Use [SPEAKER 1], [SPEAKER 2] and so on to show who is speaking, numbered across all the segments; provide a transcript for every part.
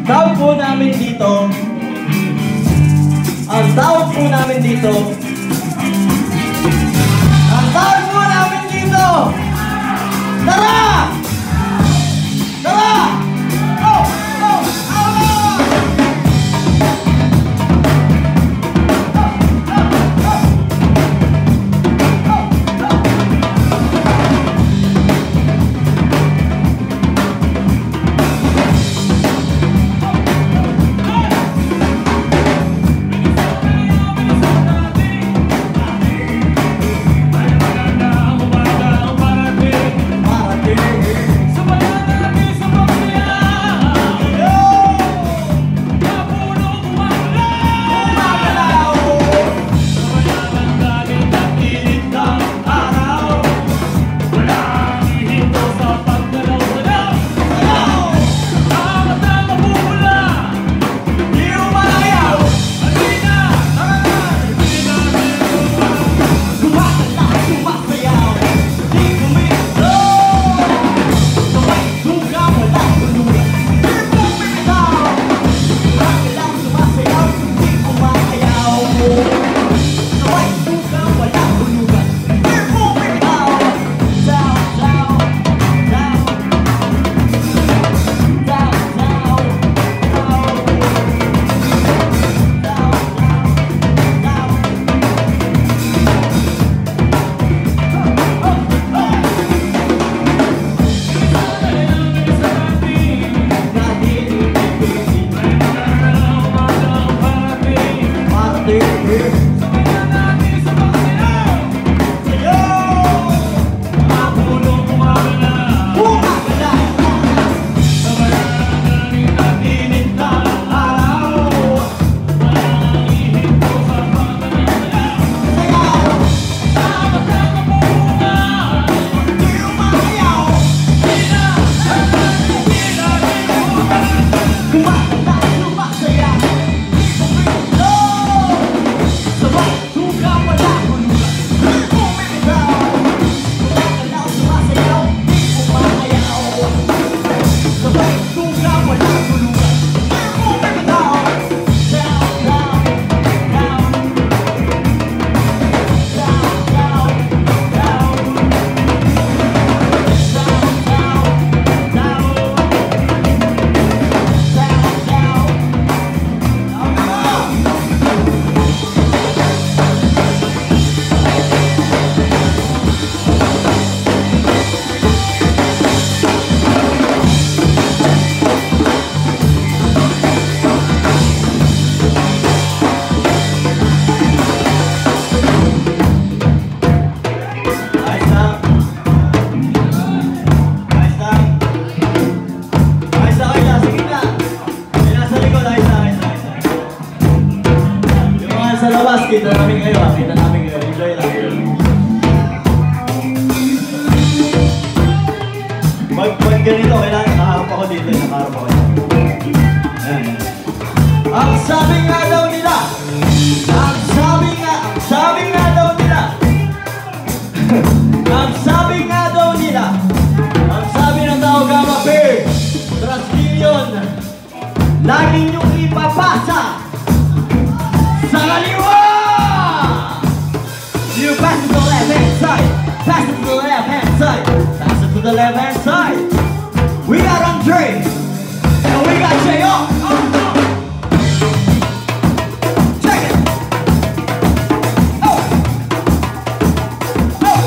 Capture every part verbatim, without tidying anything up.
[SPEAKER 1] tawag po namin dito, ang tawag po namin dito, ang tawag po namin dito, tara! Tara! Go! Go! Out! Kita namin kayo, ha? Kita namin kayo. Enjoy lang. Pag, pag ganito, kailangan nakaharap ako dito. Nakaharap ako dito. Ayan. Ang sabi nga daw nila, ang sabi nga, ang sabi nga daw nila, ang sabi nga daw nila, ang sabi ng tao Gamma Bear, Transmillion, lagi niyong ipapasa sa kaliwa! You pass it to the left hand side, pass it to the left hand side, pass it to the left hand side. We got Andre, and we got J O. Oh, oh. Check it. Oh. Oh. Oh.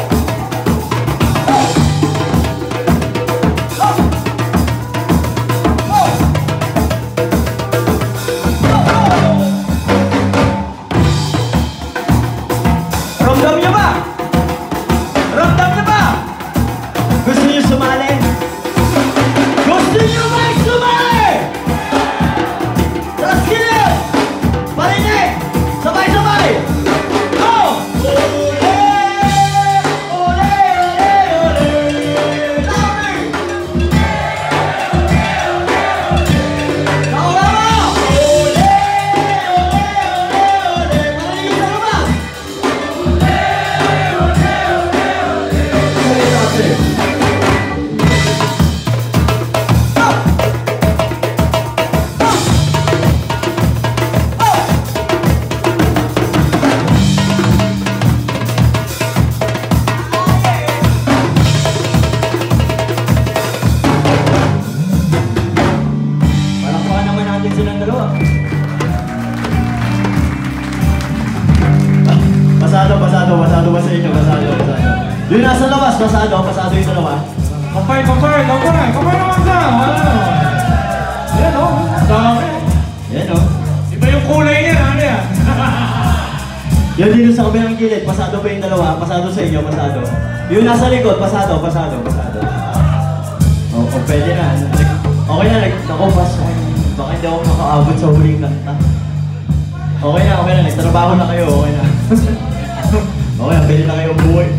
[SPEAKER 1] Ramdam niyo ba? Ramdam niyo ba? Gusto niyo sumali? Gusto Yung nasa labas, pasado, pasado yung dalawa.
[SPEAKER 2] Kapay, kapay, kapay, kapay naman ka! Yan o, dami.
[SPEAKER 1] Yan o.
[SPEAKER 2] Iba yung kulay niya, ano yan?
[SPEAKER 1] Yung dito sa kabilang gilid, pasado pa yung dalawa, pasado sa inyo, pasado. Yung nasa likod, pasado, pasado, pasado. O, oh, pwede na. Okay na, nag-nakupas. Baka hindi ako makaabot sa huling kanta. Okay na, okay na, nagtrabaho na kayo, okay na. Okay na, pwede na kayo buhay.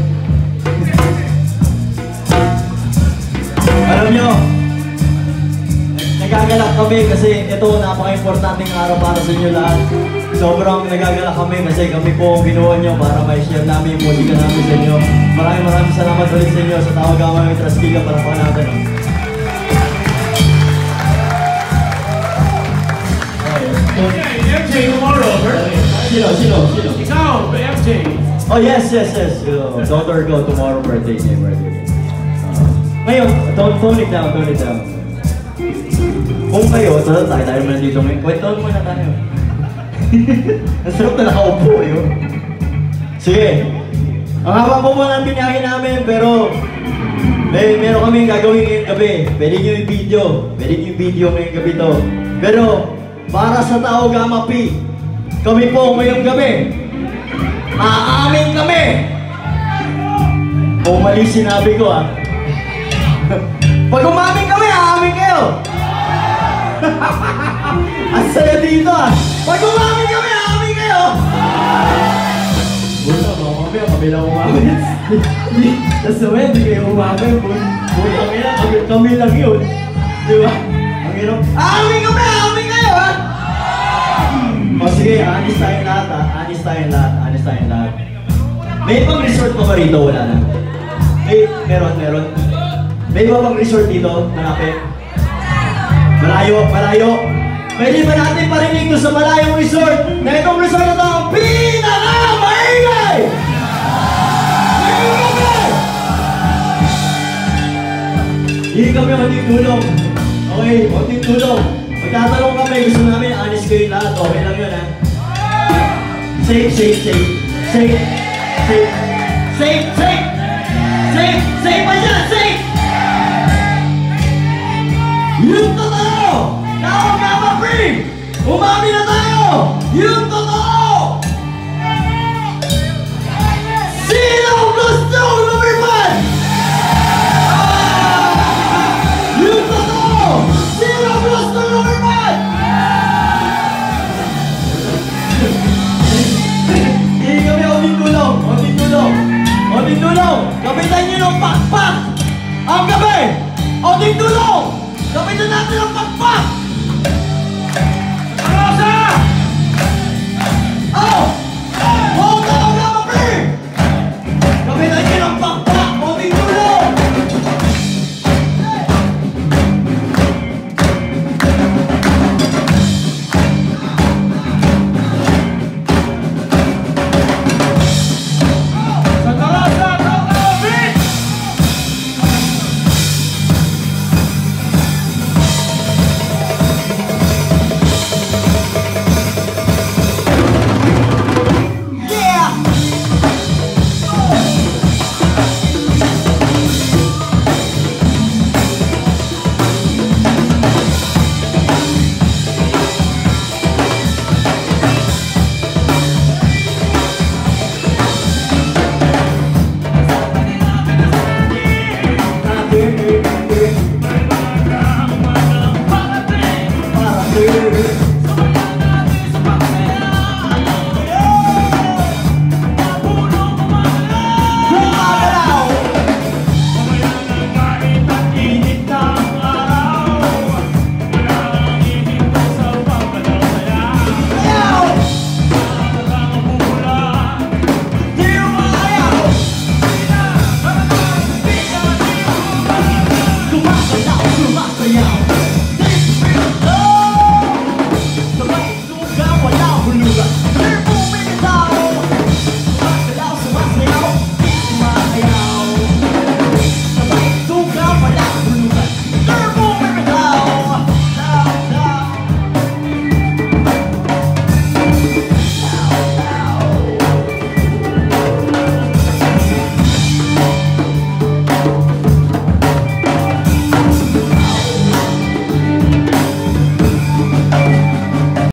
[SPEAKER 1] Alam nyo, nagagalak kami kasi ito napaka-importanting araw para sa inyo lahat. Sobrang nagagalak kami kasi kami po ang ginawa nyo para ma-share namin yung musika namin sa inyo. Maraming maraming salamat ulit sa inyo sa tawag ang mga Traskila para pa natin.
[SPEAKER 2] M J tomorrow, birthday.
[SPEAKER 1] Sino? Sino? Sino?
[SPEAKER 2] Ikaw, M J.
[SPEAKER 1] Oh yes, yes, yes. Uh, daughter ko tomorrow birthday niya, birthday. Uh, ngayon, tone, tone it down, tone it down. Kung kayo, tala tayo, tayo mo nandito ngayon. Kwentoon muna tayo. Ang sarap na nakaupo yun. Sige. Ang haba po muna ang binahin namin, pero may meron kami gagawin ngayong gabi. Pwede nyo yung video. Pwede nyo yung video ngayong gabi to. Pero, para sa Tao Gama P, kami po ngayong gabi, aamin kami! Kung mali sinabi ko ah. Pag umamin kami, aamin kayo! Ang saya dito ah! Pag umamin kami, aamin kayo! Wala, mga mamaya, kami lang umamin. Tapos naman, hindi kayo umamin. Wala kami lang, kami, kami lang yun. Di ba? Ang hirap. Aamin kami, aamin kayo ha! O sige, honest tayong lahat ha. Honest tayong lahat, honest tayong lahat. May ibang resort pa ba rito? Wala na. May, meron, meron. May iba bang resort dito? Malapit? Malayo, malayo. Pwede ba natin parinig doon sa malayong resort na itong resort na ito ang pinaka-maingay! Maingay! Hindi kami konting tulong. Okay, konting tulong. Magtatanong kami, gusto namin honest kayo lahat. Okay lang yun ha. Safe, safe, safe. Safe, safe. Safe, safe. Safe, safe pa dyan, safe! Yung totoo! Tao Gama P! Umami na tayo! Yung totoo! Sino gusto lumipan? Yung totoo! Sino gusto lumipan? Hindi kami onting tulong! Onting tulong! Onting tulong! Kapitan nyo ng pakpak! Ang gabi! Onting tulong! Kapitan natin ang pakpak!